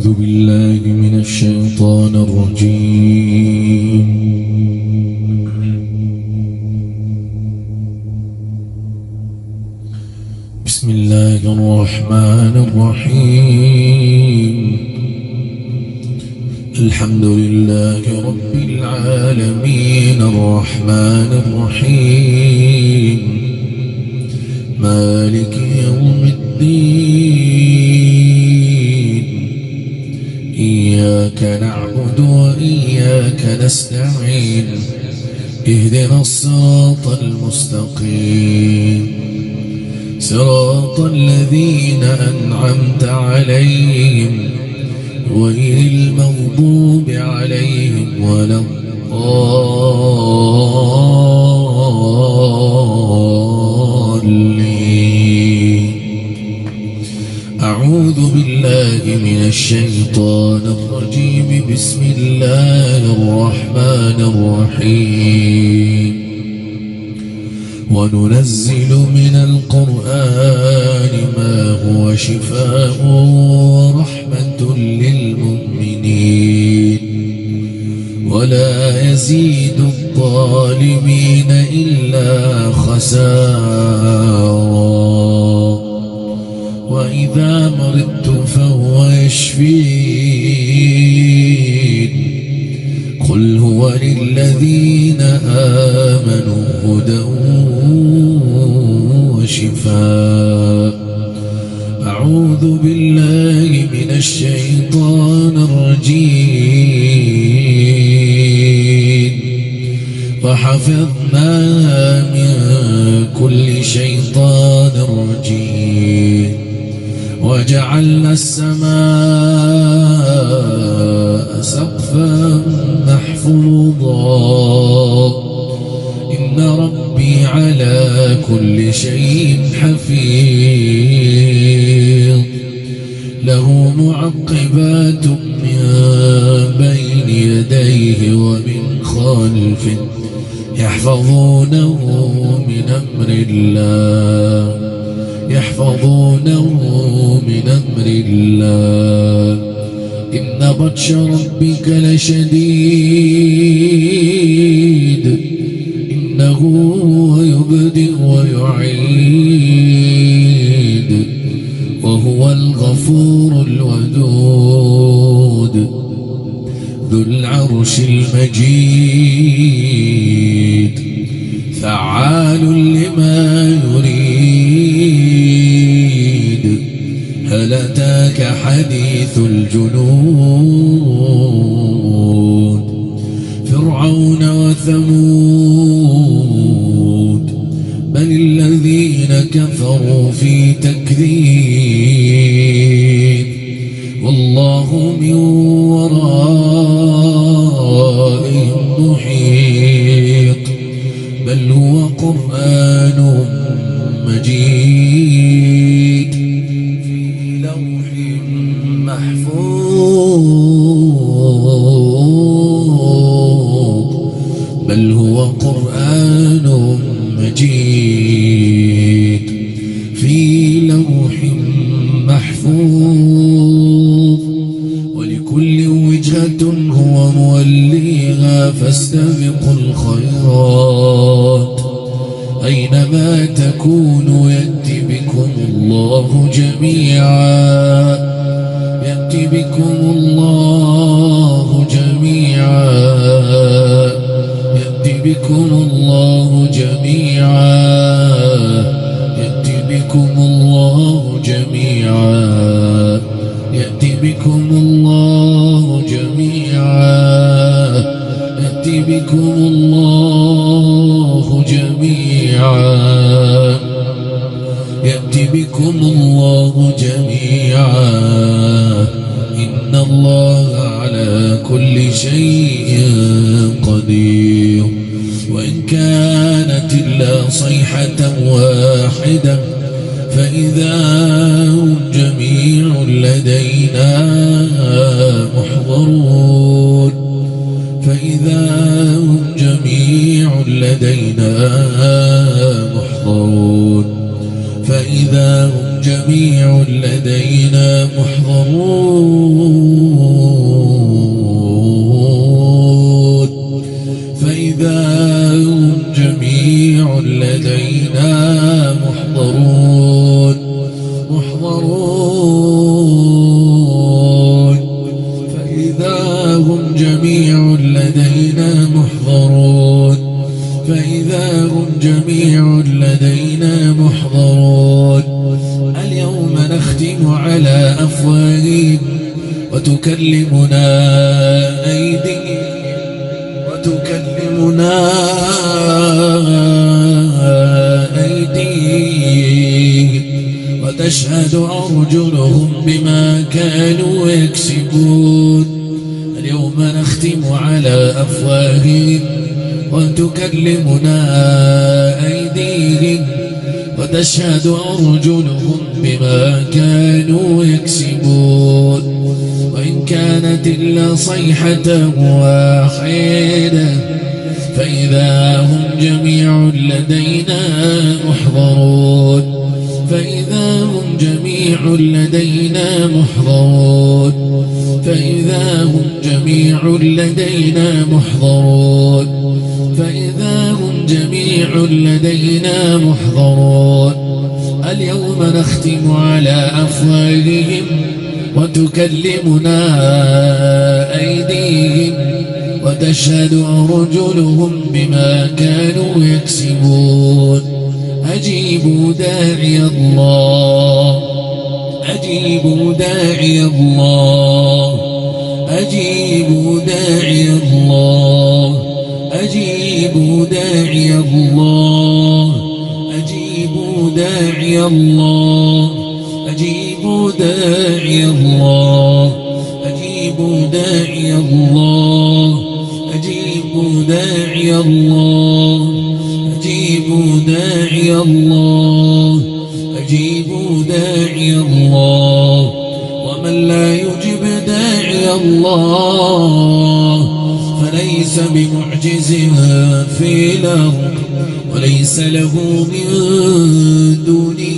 أعوذ بالله من الشيطان الرجيم. بسم الله الرحمن الرحيم. الحمد لله رب العالمين الرحمن الرحيم مالك يوم الدين. إياك نعبد وإياك نستعين. اهدنا الصراط المستقيم صراط الذين أنعمت عليهم غير المغضوب عليهم ولا الضالين. أعوذ بالله من الشيطان الرجيم. بسم الله الرحمن الرحيم. وننزل من القرآن ما هو شفاء ورحمة للمؤمنين ولا يزيد الظالمين إلا خسارا. وإذا مرضت فهو يشفين. قل هو للذين آمنوا هدى وشفاء. أعوذ بالله من الشيطان الرجيم. وحفظناها من كل شيطان رجيم. وجعلنا السماء سقفا محفوظا. إن ربي على كل شيء حفيظ. له معقبات من بين يديه ومن خلفه يحفظونه من أمر الله. يحفظونه من أمر الله. إن بطش ربك لشديد. إنه هو يبدئ ويعيد وهو الغفور الودود ذو العرش المجيد. فعال لما يريد. هل أتاك حديث الجنود. فرعون وثمود بل الذين كفروا في تكذيب. والله من ورائهم محيط. بل هو قرآن مجيد في لوح محفوظ. بل هو قرآن مجيد في لوح محفوظ. ولكل وجهة هو موليها فاستبقوا الخيرات. أينما تكونوا يأتي بكم الله جميعا. يأتي بكم الله جميعا. يأتي بكم الله جميعا. يأتي بكم الله جميعا. يأتي بكم الله جميعا. يأتي بكم الله جميعا. يأتي بكم الله جميعا. إن الله على كل شيء قدير. وإن كانت إلا صيحة واحدة فإذا هم جميع لدينا محضرون. فإذا هم جميع لدينا محضرون. فإذا هم جميع لدينا محضرون. فإذا هم جميع لدينا محضرون اليوم نختم على أفواههم وتكلمنا أيديهم وتشهد أرجلهم بما كانوا يكسبون اليوم نختم على أفواههم وتكلمنا أيديهم وتشهد أرجلهم بما كانوا يكسبون وإن كانت إلا صيحة واحدة فإذا هم جميع لدينا محضرون فإذا هم جميع لدينا محضرون فإذا هم جميع لدينا محضرون فإذا هم جميع لدينا محضرون اليوم نختم على أفواههم وتكلمنا أيديهم وتشهد أرجلهم بما كانوا يكسبون أجيبوا داعي الله أجيبوا داعي الله أجيبوا داعي الله أجيبوا داعي الله أجيبوا داعي الله أجيبوا داعي الله أجيبوا داعي الله أجيبوا داعي الله أجيبوا داعي الله أجيبوا داعي الله ومن لا يجب داعي الله فليس بمعجز في الأرض وليس له من دونه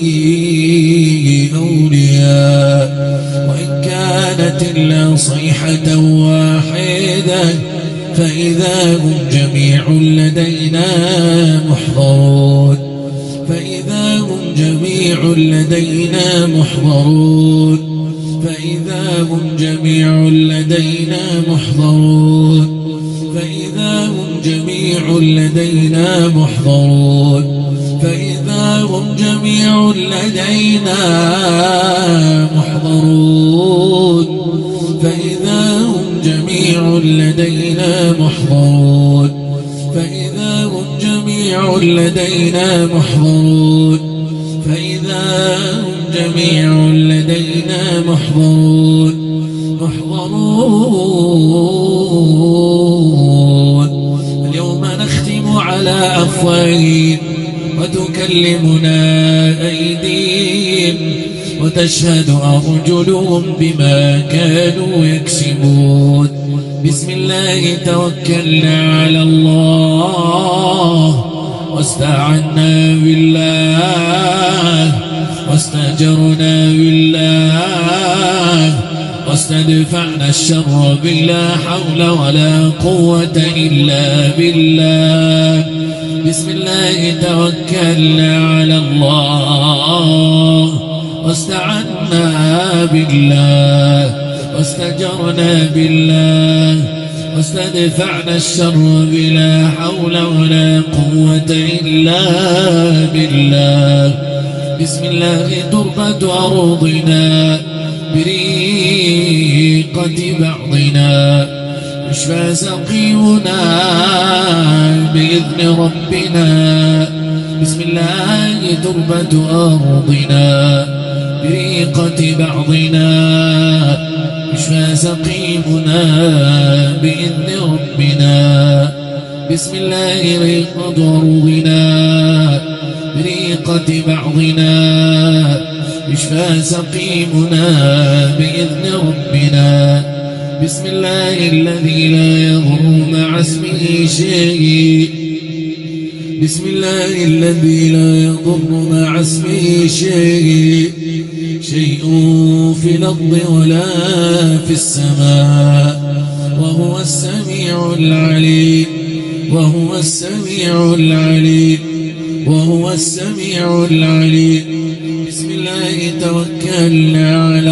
أولياء وإن كانت إلا صيحة واحدة فإذا هم جميع لدينا محضرون فإذا هم جميع لدينا محضرون فإذا هم جميع لدينا محضرون فإذا هم جميع لدينا محضرون فإذا هم جميع لدينا محضرون فإذا هم جميع لدينا محضرون فإذا هم جميع لدينا محضرون فإذا هم جميع لدينا محضرون اليوم نختم على أفواههم وتكلمنا أيديهم وتشهد أرجلهم بما كانوا يكسبون بسم الله توكلنا على الله واستعنا بالله واستأجرنا بالله واستدفعنا الشر بلا حول ولا قوة إلا بالله بسم الله توكلنا على الله واستعنا بالله واستجرنا بالله واستدفعنا الشر بلا حول ولا قوة إلا بالله بسم الله تربة أرضنا بريقة بعضنا يشفى سقيمنا بإذن ربنا بسم الله تربة أرضنا بريقة بعضنا يشفى سقيمنا بإذن ربنا بسم الله ريقة أرضنا بريقة بعضنا يشفى سقيمنا بإذن ربنا بسم الله الذي لا يضر مع اسمه شيء بسم الله الذي لا يضر مع اسمه شيء في الأرض ولا في السماء وهو السميع العليم وهو السميع العليم وهو السميع العليم بسم الله توكلنا على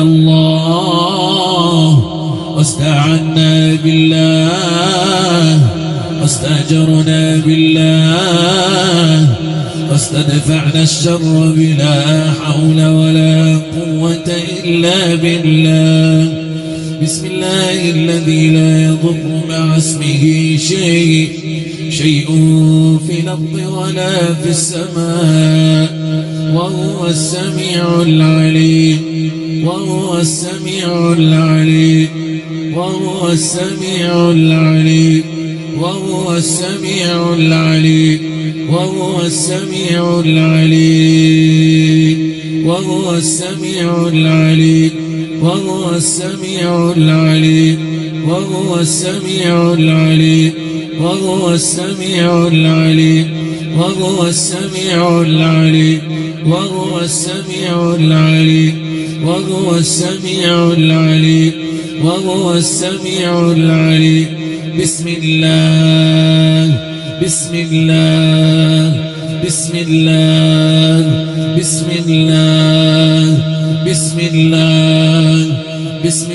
الله واستعنا بالله واستأجرنا بالله واستدفعنا الشر بلا حول ولا قوة إلا بالله. بسم الله الذي لا يضر مع اسمه شيء في الأرض ولا في السماء وهو السميع العليم وهو السميع العليم وهو السميع العليم وهو السميع العليم وهو السميع العليم وهو السميع العليم وهو السميع العليم وهو السميع العليم وهو السميع العليم وهو السميع العليم وهو السميع العليم وهو السميع العليم وهو السميع العليم. بسم الله بسم الله بسم الله بسم الله بسم الله بسم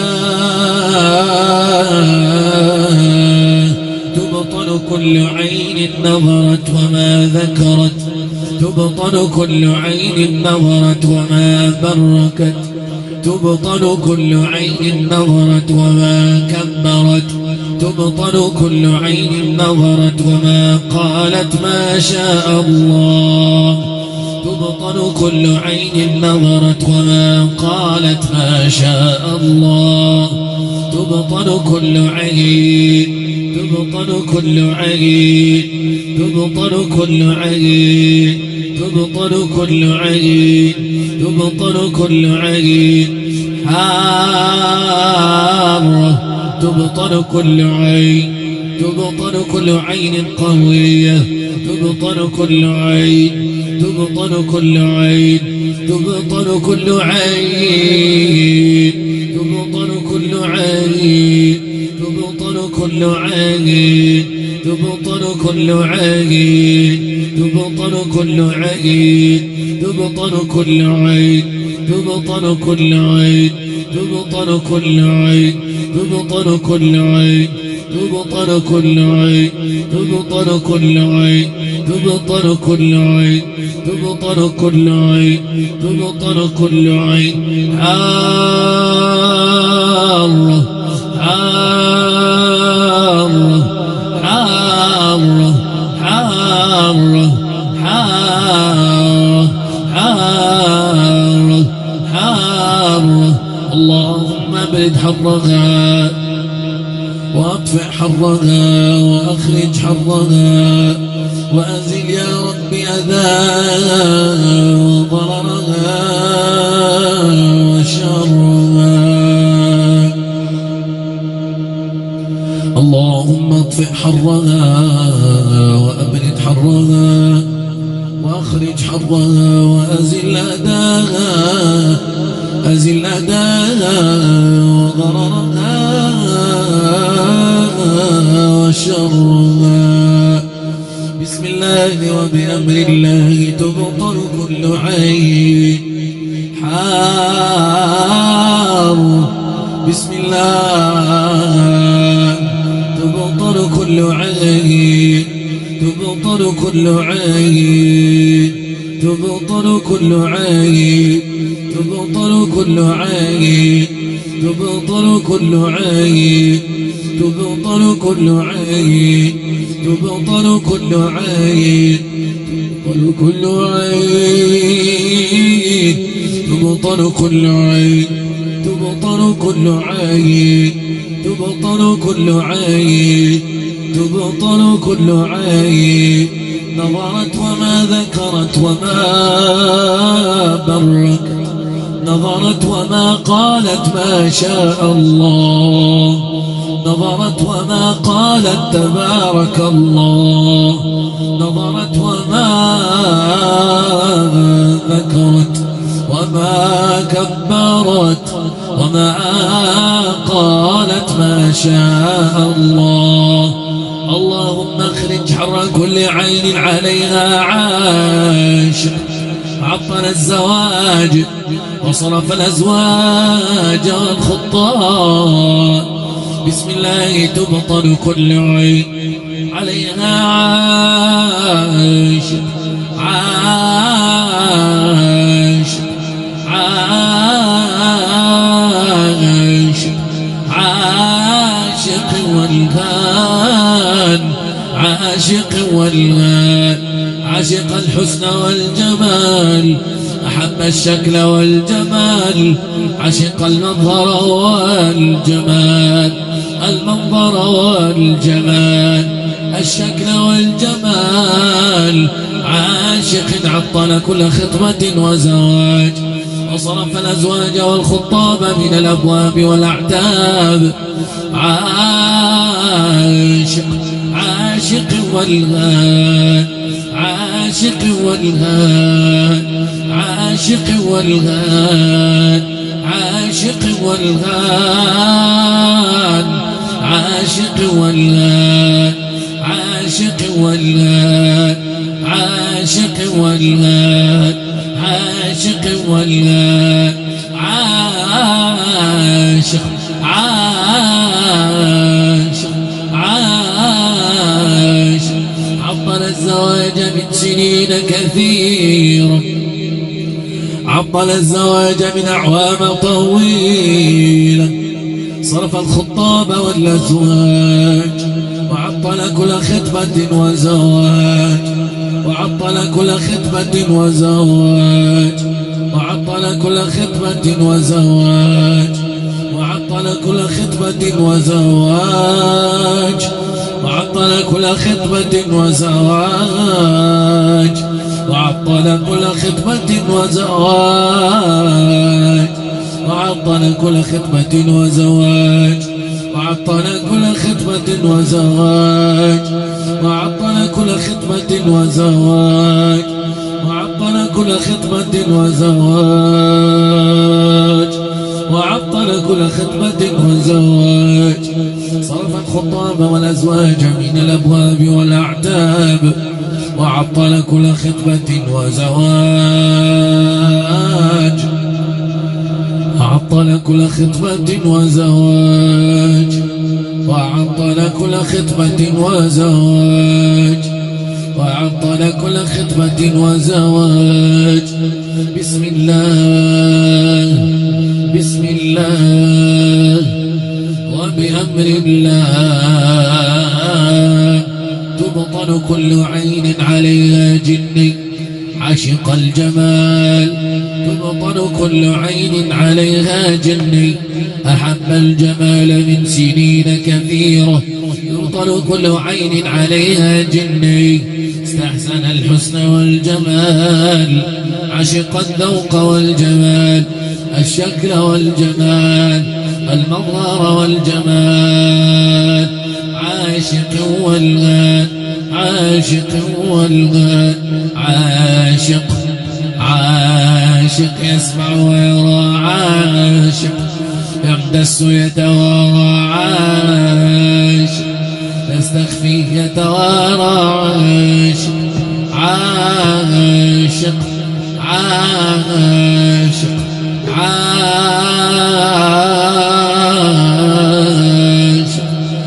الله. تبطل كل عين نظرت وما ذكرت تبطل كل عين نظرت وما بركت تبطل كل عين نظرت وما كبرت تبطل كل عين نظرت وما قالت ما شاء الله تبطل كل عين نظرت وما قالت ما شاء الله تبطل كل عين تبطل كل عين تبطل كل عين تبطل كل عين تبطل كل عين حارة تبطل كل عين تبطل كل عين قوية تبطل كل عين تبطل كل عين تبطل كل عين تبطل كل عين تبطل كل عين تبطل كل عين تبطل كل عين تبطل كل عين تبطل كل عين تبطل كل عين تبطل كل عين تبطل كل عين تبطل كل عين تبطل كل عين تبطل كل عين تبطل كل عين حارة حارة حارة حارة حارة حارة حارة. اللهم ابرد حرها واطفئ حرها واخرج حرها وأزل يا رب أذاها وضررها وشرها. اللهم اطفئ حرها وأبرد حرها وأخرج حرها وأزل أداها أزل أداها وضررها وشرها. بسم الله وبأمر الله تبطل كل عين حار. بسم الله تبطل كل عين تبطل كل عين تبطل كل عين تبطل كل عين تبطل كل عين تبطل كل عين تبطل كل عين تبطل كل عين تبطل كل عين تبطل كل عين تبطل كل عين. نظرت وما ذكرت وما بركت نظرت وما قالت ما شاء الله نظرت وما قالت تبارك الله نظرت وما ذكرت وما كبرت وما قالت ما شاء الله. اللهم اخرج حر كل عين عليها عاش. عطل الزواج وصرف الأزواج والخطاب بسم الله تبطل كل عين عليها عاشق عاشق عاشق عاشق والهان عاشق والهان عاشق الحسن والجمال أحب الشكل والجمال عاشق المنظر والجمال المنظر والجمال الشكل والجمال عاشق عطل كل خطبة وزواج وصرف الأزواج والخطاب من الأبواب والأعتاب عاشق عاشق والغان عاشق والغان عاشق والغان عاشق والغان عاشق والغان عاشق والغان عاشق والغان عاشق والغان عاشق عاشق عاشق عطل الزواج من سنين كثيرة عطل الزواج من أعوام طويلة صرف الخطاب والأزواج وعطل كل خطبة وزواج وعطل كل خطبة وزواج وعطل كل خطبة وزواج وعطل كل خطبة وزواج وعطل كل خطبة وزواج وعطل كل خطبة وزواج وعطل كل خطبة وزواج وعطل كل خطبة وزواج وعطل كل خطبة وزواج وعطل كل خطبة وزواج وعطل كل خطبة وزواج صرف الخطاب والأزواج من الأبواب والأعتاب وعطل كل خطبة وزواج وعطل كل خطبة وزواج وعطل كل خطبة وزواج وعطل كل خطبة وزواج بسم الله بسم الله وبأمر الله تبطل كل عين عليها جني عاشق الجمال تبطل كل عين عليها جني أحب الجمال من سنين كثيرة يبطل كل عين عليها جني استحسن الحسن والجمال عشق الذوق والجمال الشكل والجمال المظهر والجمال عاشق والغان عاشق والغان عاشق عاشق يسمع ويرى عاشق يقدس يتوارى عاشق يستخفي يتوارى عاشق عاشق عاشق عاشق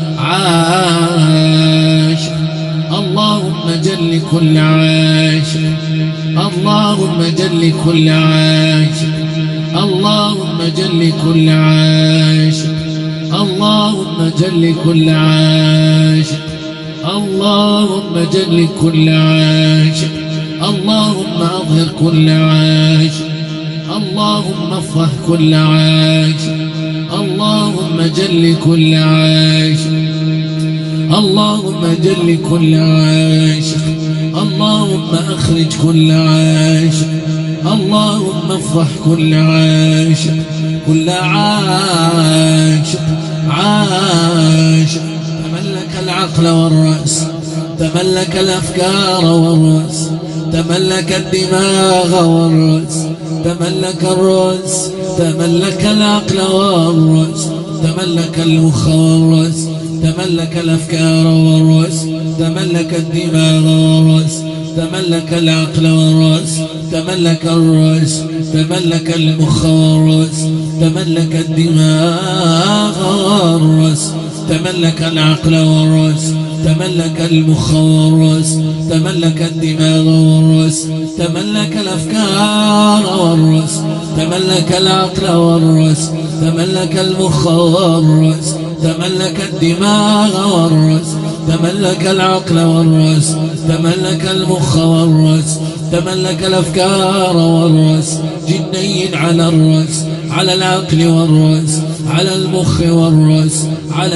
عاشق اللهم جل كل عاشق اللهم جل كل عاشق اللهم جل كل عاشق اللهم جل كل عاشق اللهم جل كل عاشق اللهم أظهر كل عاشق اللهم افرح كل عاشق اللهم جل كل عاشق اللهم جل كل عاشق اللهم أخرج كل عاشق اللهم افرح كل عاشق كل عاشق عاشق تملك العقل والرأس تملك الأفكار والرأس تملك الدماغ والرأس تملك الرأس تملك العقل والرأس تملك المخ والرأس تملك الأفكار والرأس تملك الدماغ والرأس تملك العقل والرأس تملك الرأس تملك المخ والرأس تملك الدماغ والرأس تملك العقل والرأس، تملك المخ والرأس، تملك الدماغ والرأس، تملك الأفكار والرأس، تملك العقل والرأس، تملك المخ والرأس، تملك الدماغ والرأس، تملك العقل والرأس، تملك المخ والرأس، تملك الأفكار والرأس. جني على الرأس، على العقل والرأس، على المخ والرأس، على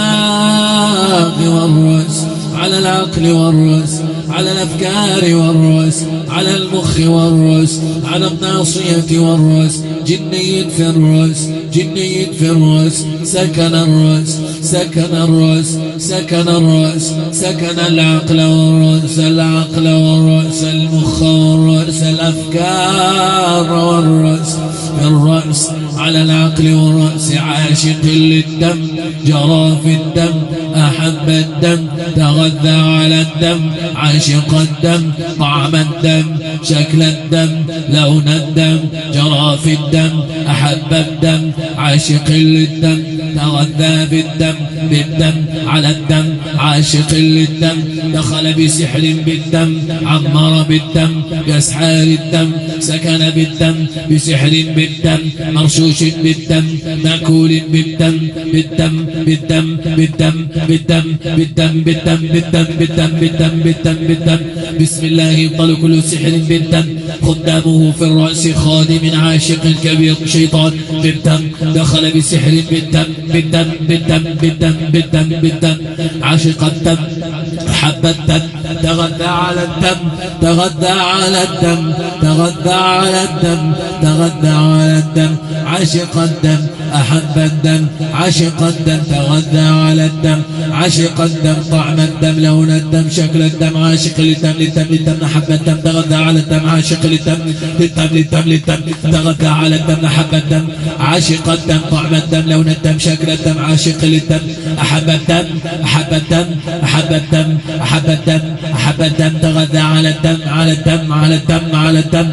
الدماغ والرأس، على العقل والرأس، على الأفكار والرأس، على المخ والرأس، على الناصية والرأس. جني في الرأس، جني في الرأس، سكن الرأس، سكن الرأس، سكن الرأس، سكن العقل والرأس، العقل والرأس، المخ والرأس، الأفكار والرأس. في الرأس على العقل والرأس، عاشق للدم، جرى في الدم، أحب الدم، تغذى على الدم، عاشق الدم، طعم الدم، شكل الدم، لون الدم، جرى في الدم، أحب الدم، عاشق للدم، تغذى بالدم، بالدم على الدم، عاشق للدم، دخل بسحر بالدم، عمر بالدم، بأسحار الدم، سكن بالدم، بسحر بالدم، مرشوش بالدم، مأكول بالدم، بالدم بالدم بالدم بالدم بالدم بالدم بالدم بالدم بالدم بالدم بالدم. بسم الله يبطل كل سحر بالدم. خدامه في الرأس خادم عاشق كبير شيطان بالدم، دخل بسحر بالدم، بالدم بالدم بالدم بالدم بالدم، عاشق الدم، حب الدم، تغذى على الدم، تغذى على الدم، تغذى على الدم، تغذى على الدم، عاشق الدم، أحب الدم، عاشق الدم، تغذى على الدم، عاشق الدم، طعم الدم، لون الدم، شكل الدم، عاشق للدم، للدم للدم، أحب الدم، تغذى على الدم، عاشق للدم، للدم للدم للدم، تغذى على الدم، أحب الدم، عاشق الدم، طعم الدم، لون الدم، شكل الدم، عاشق للدم، أحب الدم، أحب الدم، أحب الدم، أحب الدم، أحب الدم، تغذى على الدم، على الدم، على الدم، على الدم.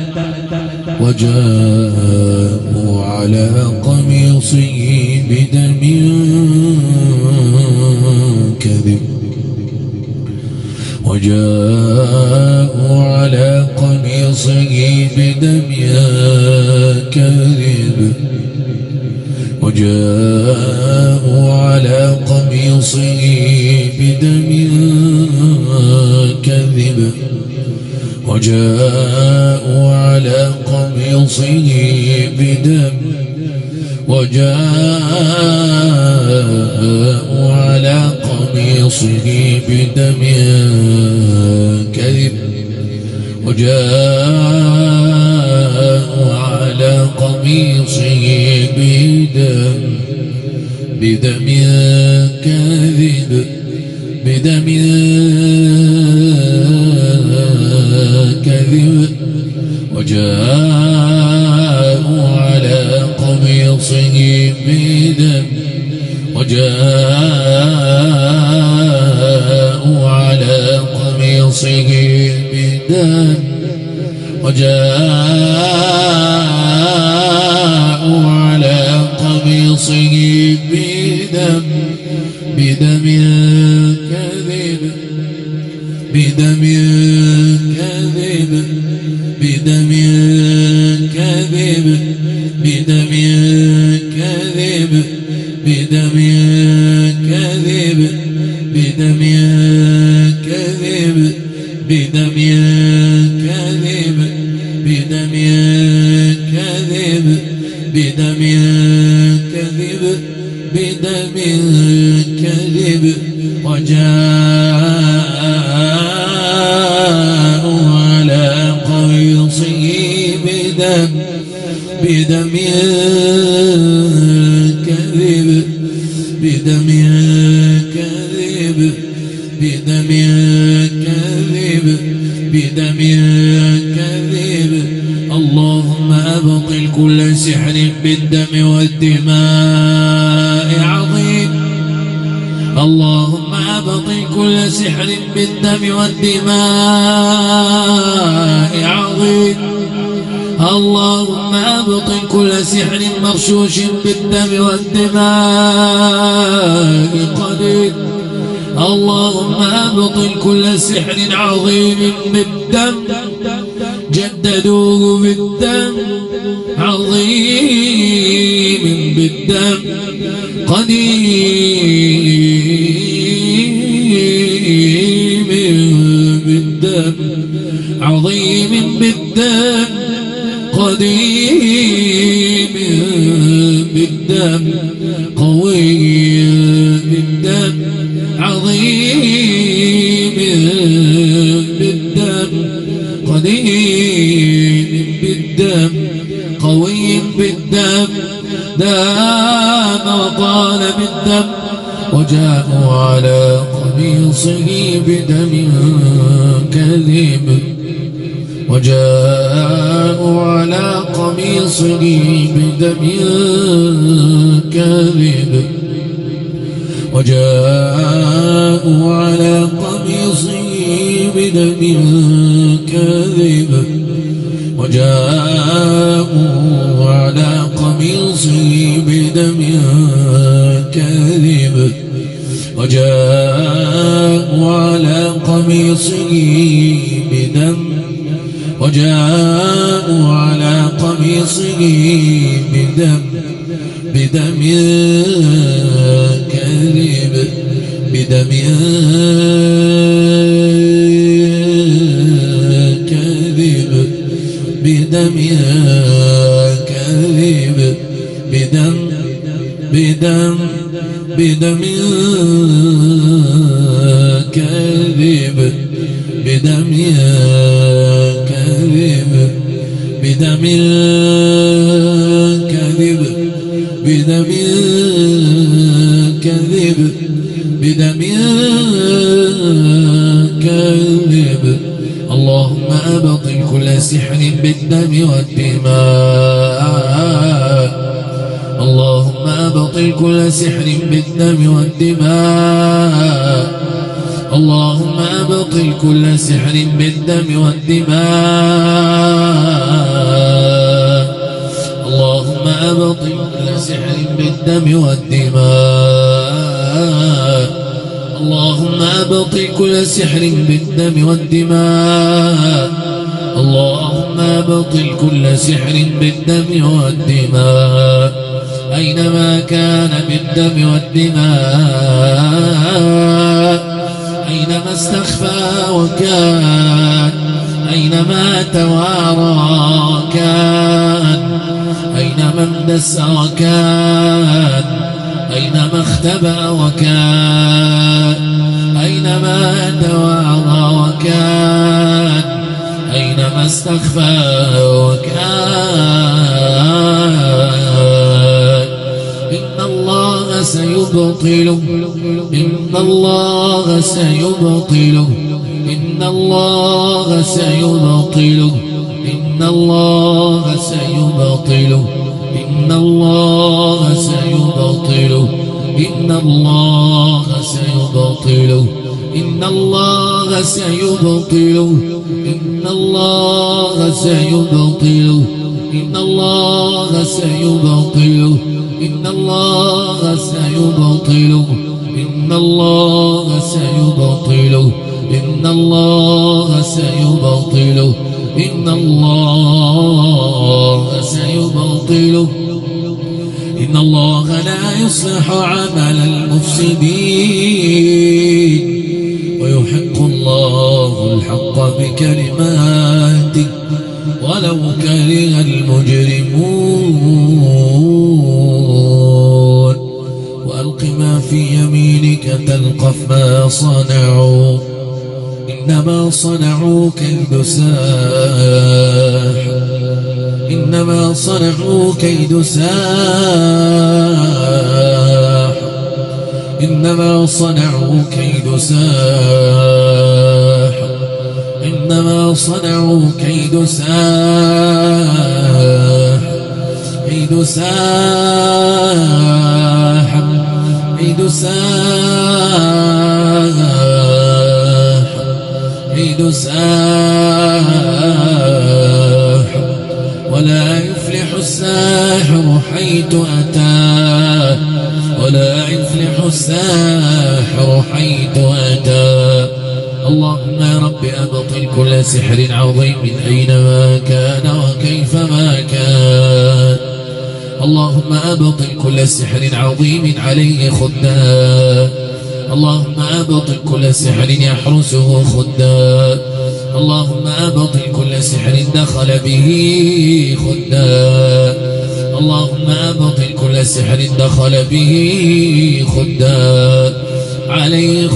وجاءوا على قميصه بدم كذب، وجاءوا على قميصه بدم كذب، وجاءوا على قميصه بدم كذب، وجاءوا على قميصه بدم، وجاءوا على قميصه بدم كذب، وجاءوا على قميصه بدم، بدم كذب، بدم كذب، وجاءوا على قميصه بدم، وجاءوا على قميصه بدم، وجاءوا على قميصه بدم، بدم كذب، بدم كذب، بدم كذب، بدم كذب، بدم كذب، بدم كذب، بدم كذب، بدم كذب، بدم كذب، بدم كذب، وجاءوا على قميصه بدم، بدم كذب، بدم كذب، بدم كذب، بدم كذب. اللهم أبطل كل سحر بالدم والدماء عظيم، اللهم أبطل كل سحر بالدم والدماء عظيم، اللهم أبطل كل سحر مغشوش بالدم والدماء قدير. اللهم أبطل كل سحر عظيم بالدم جددوه بالدم عظيم بالدم قديم بالدم عظيم بالدم قديم بالدم قوي بالدم عظيم بالدم قديم بالدم قوي بالدم دام وطال بالدم وجاءوا على قميصه بدم كذب وجاءوا على قميصه بدم كذب وجاءوا على قميصه بدم كذب وجاءوا على قميصه بدم كذب وجاءوا على قميصه بدم وجاءوا على قميصه بدم كذب بدم كذب بدم كذب بدم كذب بدم كذب بدم كذب بدم كذب بدم كذب. اللهم أبطل كل سحر بالدم والدماء. اللهم أبطل كل سحر بالدم والدماء. اللهم أبطل كل سحر بالدم والدماء. اللهم أبطل كل سحر بالدم والدماء. اللهم أبطل كل سحر بالدم والدماء. اللهم أبطل كل سحر بالدم والدماء أينما كان بالدم والدماء أينما استخفى وكان أينما توارى كان أينما اندس وكان أينما اختبأ وكان أينما توارى وكان أينما استخفى وكان إن الله سيبطله إن الله سيبطله إن الله سيبطله إن الله سيبطله إن الله سيبطله إن الله سيبطله إن الله سيبطله إن الله سيبطله إن الله سيبطله إن الله سيبطله إن الله سيبطله إن الله سيبطله إن الله سيبطله إن الله لا يصلح عمل المفسدين ويحق الله الحق بكلماته ولو كره المجرمون وألق ما في يمينك تلقف ما صنعوا إنما صنعوا كيد ساحر إنما صنعوا كيد ساحر إنما صنعوا كيد ساحر إنما صنعوا كيد ساحر كيد ساحر كيد ساحر كيد ساحر ولا يفلح الساحر حيث أتى، ولا يفلح الساحر حيث أتى. اللهم يا رب أبطل كل سحر عظيم أينما كان وكيفما كان. اللهم أبطل كل سحر عظيم عليه خدام. اللهم أبطل كل سحر يحرسه خدام. اللهم أبطل كل سحر دخل به خدام. اللهم أبطل كل سحر دخل به خدام عليه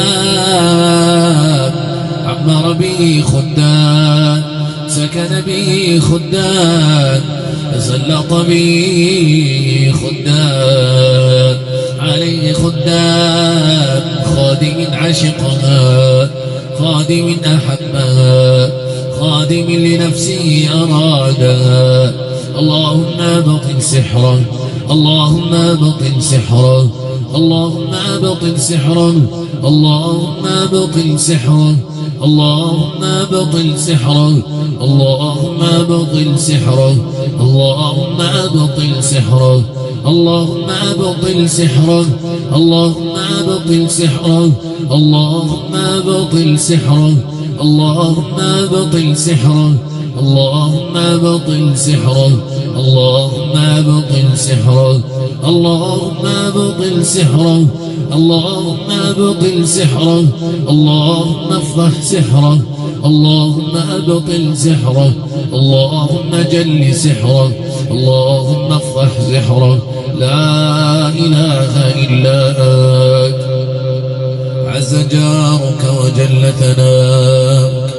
خدام، عمر به خدام، سكن به خدام، تسلط به خدام عليه خدام، خادم عشقها، خادم أحبها، خادم لنفسه أرادها. اللهم أبطل سحره، اللهم أبطل سحره، اللهم أبطل سحره، اللهم أبطل سحره، اللهم أبطل سحره، اللهم أبطل سحره، اللهم أبطل سحره، اللهم أبطل سحره، اللهم أبطل سحره، اللهم أبطل سحره، اللهم أبطل سحره، اللهم أبطل سحره، اللهم أبطل سحره، اللهم أبطل سحره، اللهم أبطل سحره، اللهم افضح سحره، اللهم أبطل سحره، اللهم جل سحره، اللهم افضح سحره. لا إله إلا أنت عز جارك وجل ثناؤك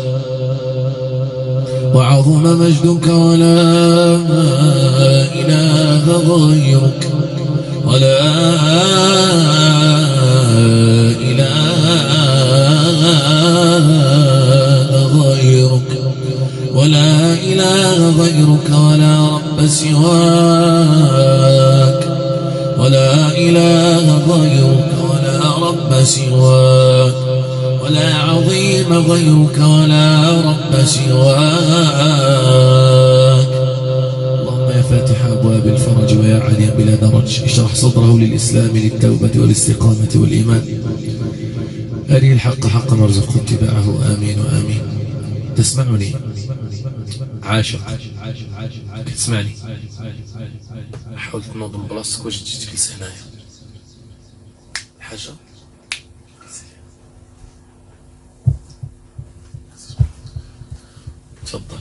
وعظم مجدك، ولا إله غيرك، ولا إله غيرك، ولا إله غيرك، ولا رب سواك، ولا إله غيرك، ولا رب سواك، ولا عظيم غيرك، ولا رب سواك. اللهم يا فاتح أبواب الفرج ويا عاليا بلا درج، اشرح صدره للإسلام للتوبة والاستقامة والإيمان. أري الحق حقا وارزقه اتباعه. آمين وآمين. تسمعني عاشق؟ تسمعني؟ حاول تنظم بلاصتك واش تجي تجلس هنايا حاجة. تفضل.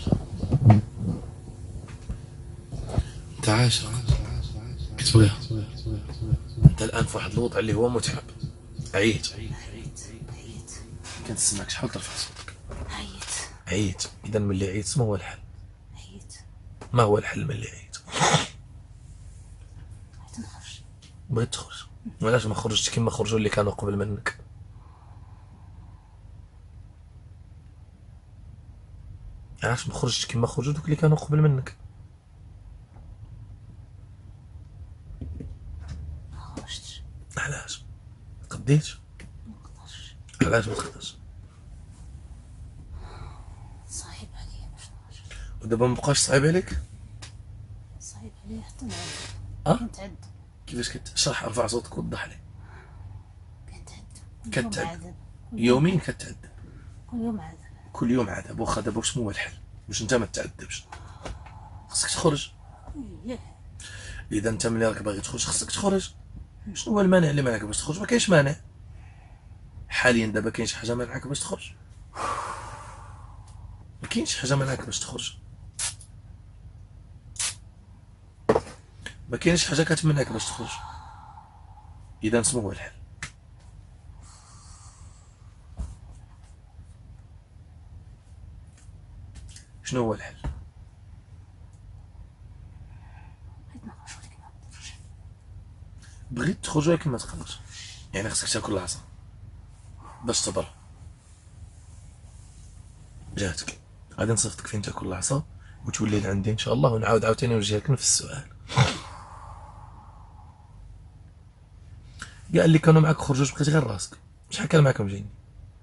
انت عاشق كتبغيها انت الان في واحد الوضع اللي هو متعب. عييت كنسمعكش، حاول ترفع صوتك. عييت. اذا ملي عييت ما هو الحل؟ ما هو الحل ملي عييت؟ بغيت تخرج. علاش ما خرجتش كيما خرجوا اللي كانوا قبل منك؟ علاش ما خرجتش كيما خرجوا دوك اللي كانوا قبل منك؟ ما خرجتش. علاش؟ ما تقديتش؟ علاش ما تقدرش؟ صعيب عليا باش نخرج. ودابا مبقاش صعيب عليك؟ صعيب عليا حتى نعد. كنتعد. كيفاش كتشرح؟ ارفع صوتك ووضح لي. كنتعد. يوميا كتعذب؟ كل يوم عذاب. كل يوم عذاب. واخا دابا شنو هو الحل باش انت ما تعذبش؟ خصك تخرج. اذا انت ملي راك باغي تخرج خصك تخرج. شنو هو المانع اللي منعك باش تخرج؟ ما كاينش مانع حاليا. دابا كاين شي حاجه منعك باش تخرج؟ ما كاينش حاجه منعك باش تخرج. ما كاينش حاجه كتمنعك باش تخرج. اذا شنو هو الحل؟ شنو هو الحل؟ بغيت تخرج ولكن ما تقدرش. يعني خصك تاكل العصا باش تبر. جاتك غادي نصيفطك فين تاكل العصا وتولي لعندي ان شاء الله، ونعاود عاوتاني نوجهك نفس السؤال. كاع اللي كانوا معاك خرجوا بقيت غير راسك. شحال كان معاكم جايين؟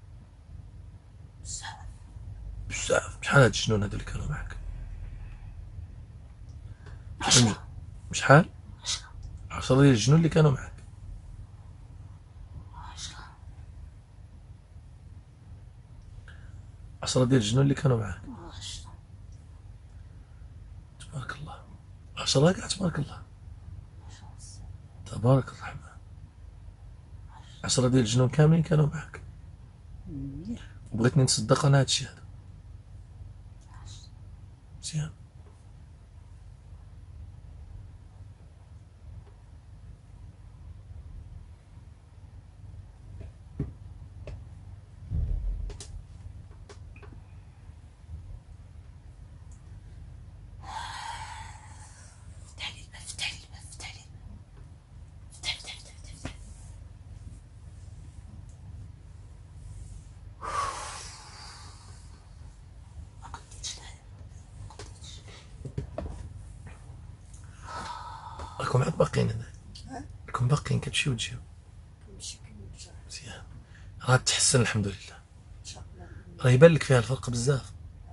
بزاف. شحال هاد الجنون هادو اللي كانوا معاك؟ 10. شحال؟ 10 ديال الجنون اللي كانوا معاك. 10 ديال الجنون اللي كانوا معاك. 10. تبارك الله. 10 كاع تبارك الله. تبارك الرحمن. 10 ديال الجنون كاملين كانوا معاك. وبغيتني نتصدق انا هادشي هذا. مزيان. راكم عاد باقيين هنا. راكم باقيين كتمشيو وتجيو. مزيان. راه تحسن الحمد لله. راه يبان لك فيها الفرق بزاف.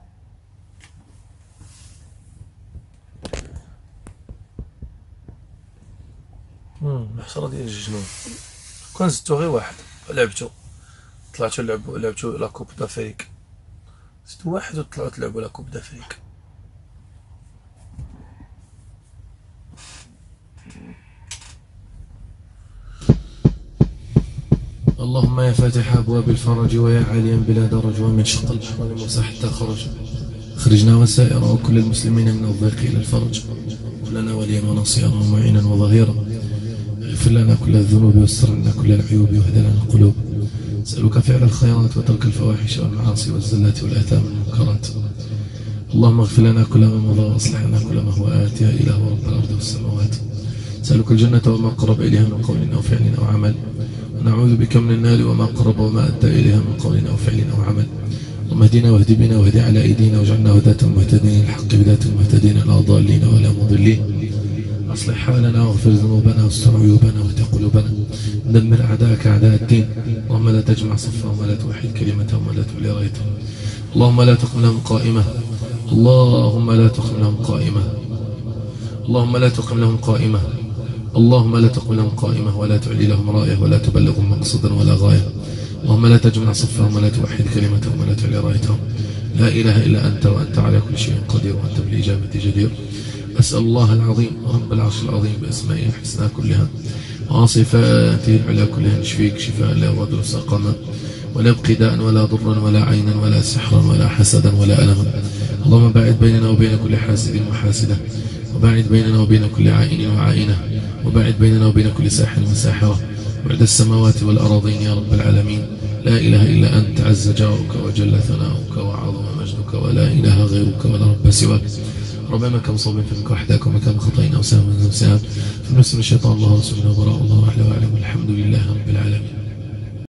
الحشرة ديال الجنون كون زدتو غير واحد لعبتو طلعتو لعبتو لا كوب دافريك. زدتو واحد وطلعو تلعبو لا كوب دافريك. اللهم يا فاتح أبواب الفرج ويا عاليا بلا درج ومن شق البحر الموسى حتى خرجنا وسائر وكل المسلمين من الضيق إلى الفرج ولنا وليا ونصيرا ومعينا وظهيرا. اغفر لنا كل الذنوب واستر لنا كل العيوب واهد لنا القلوب. نسألك فعل الخيرات وترك الفواحش والمعاصي والزلات والآثام والمنكرات. اللهم اغفر لنا كل ما مضى واصلح لنا كل ما هو آت يا إله رب الأرض والسماوات. نسألك الجنة وما قرب إليها من قول أو فعل أو عمل. ونعوذ بك من النار وما قرب وما أدى إليها من قول أو فعل أو عمل. اللهم اهدنا واهد بنا واهد على أيدينا واجعلنا هداة مهتدين الحق بداة المهتدين لا ضالين ولا مضلين. أصلح حالنا واغفر ذنوبنا واستر عيوبنا واهد قلوبنا. دمر أعداءك أعداء الدين. اللهم لا تجمع صفهم ولا توحد كلمتهم ولا تعلي رايتهم. اللهم لا تقم لهم قائمة. اللهم لا تقم لهم قائمة. اللهم لا تقم لهم قائمة. اللهم لا تقم لهم قائمة ولا تعلي لهم راية ولا تبلغهم مقصدا ولا غاية. اللهم لا تجمع صفهم ولا توحد كلمتهم ولا تعلي رايتهم. لا إله إلا أنت وأنت على كل شيء قدير وأنت بالإجابة جدير. أسأل الله العظيم رب العرش العظيم بأسمائه الحسنى كلها وصفاته العلى كلها نشفيك شفاء لا يغادر سقما ولا ابتداء ولا ضرا ولا عينا ولا سحرا ولا حسدا ولا ألما. اللهم باعد بيننا وبين كل حاسد وحاسدة وباعد بيننا وبين كل عائن وعائنة وباعد بيننا وبين كل ساحر وساحرة بعد السماوات والأراضين يا رب العالمين. لا إله إلا أنت عز جارك وجل ثناؤك وعظم مجدك ولا إله غيرك ولا رب سواك. ربما كم صوب فيك وحدك ومكان خطئنا وسام فنسل الشيطان الله ورسوله وبراء الله وأحلى وأعلم والحمد لله رب العالمين.